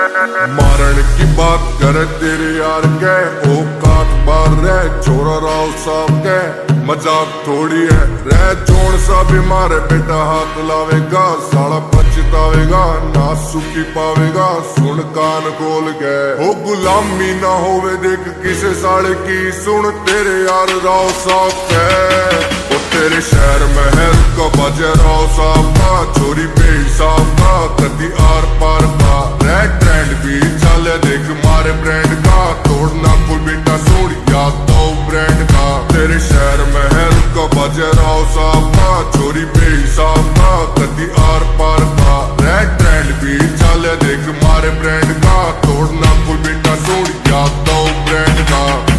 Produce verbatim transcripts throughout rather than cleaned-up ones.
मारण की बात करे तेरे यार के औकात बार रह छोरा राव साहब के मजाक थोड़ी है रह जोड़ सा भी मारे बेटा हाथ लावेगा साला पछतावेगा ना सुखी पावेगा सुन कान खोल के हो गुलामी ना होवे देख किसे साले की सुन तेरे यार राव साहब के वो तेरे शहर महल का बजे राव साहब का चोरी बेहिसाब का कदी आर पार का रेड ट्रेंड भी चले देख मारे ब्रांड का तोड़ना कोई बेटा सोड़ याद दो ब्रांड का तेरे शहर महल का बजे राव साहब का चोरी बेहिसाब का कदी आर पार का रेड ट्रेंड भी चले देख मारे ब्रांड का तोड़ना कोई बेटा सोड़ याद दो ब्रांड का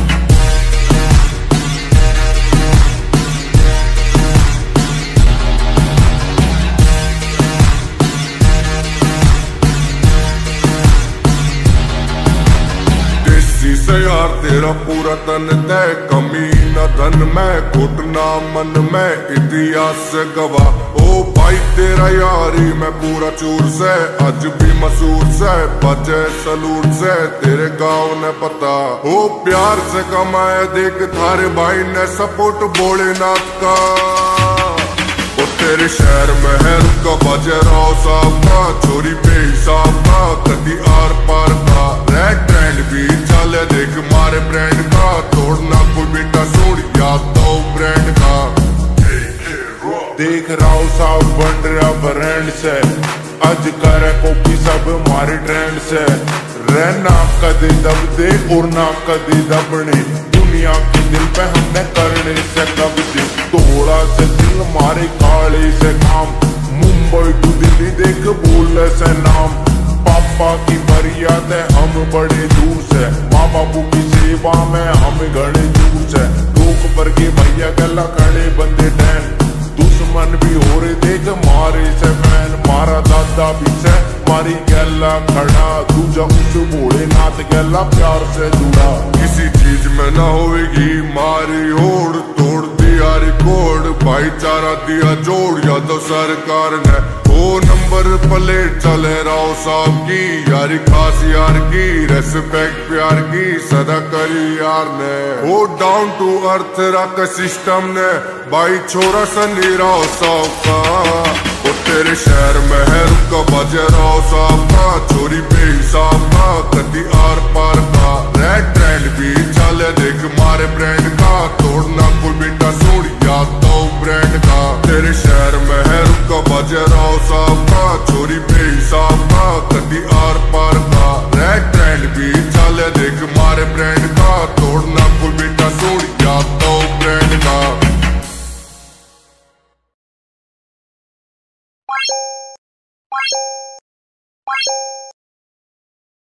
से यार तेरा पूरा तन तय कमी न धन में घुटना मन में इतिहास से गवाह ओ भाई तेरा यारी मैं पूरा चूर से आज भी मसूर से बजे सलूट से तेरे गांव ने पता ओ प्यार से कमाया देख थारे भाई ने सपोर्ट भोलेनाथ का ओ तेरे शहर महल का बजे राव साहब का चोरी बेहिसाब का कदी आर पार का रेड ट्रेंड भी चले देख मारे ब्रांड का तोड़ना कोई बेटा सोड़ याद दो ब्रांड का देख राव साहब बन रहा ब्रांड से आज करे कॉपी सब मारे ट्रेंड से रहना कदे दब दे और ना कदे दबने दुनिया के दिल पे हमने करने से कब्जे तोड़ा से दिल मारे काले से काम मुंबई टू दिल्ली देख बोल से नाम पापा की मर्याद है हम बड़े दूर से माँ बापू की सेवा में हम घड़े दूर से लोग पर के भैया गला खड़े बंदे डैन दुश्मन भी हो रहे देख मारे से फैन मारा दादा भी से मारी गला खड़ा दूजा उस भोलेनाथ गला प्यार से जुड़ा किसी चीज में ना होगी मारी होड़ तोड़ दिया रिकॉर्ड भाईचारा दिया जोड़ या तो सरकार ने ओ नंबर प्लेट चले राव साहब की यारी खास यार की रेस्पेक्ट प्यार की सदा करी यार ने ओ डाउन टू अर्थ रख सिस्टम ने भाई छोरा सनी राव साहब का ओ तेरे शहर महल का बजे राव साहब का चोरी बेहिसाब का कदी आर पार का रेड ट्रेंड भी चले देख मारे ब्रांड का तोड़ना कोई बेटा सोड़ याद दो ब्रांड का तेरे शहर महल का बजे राव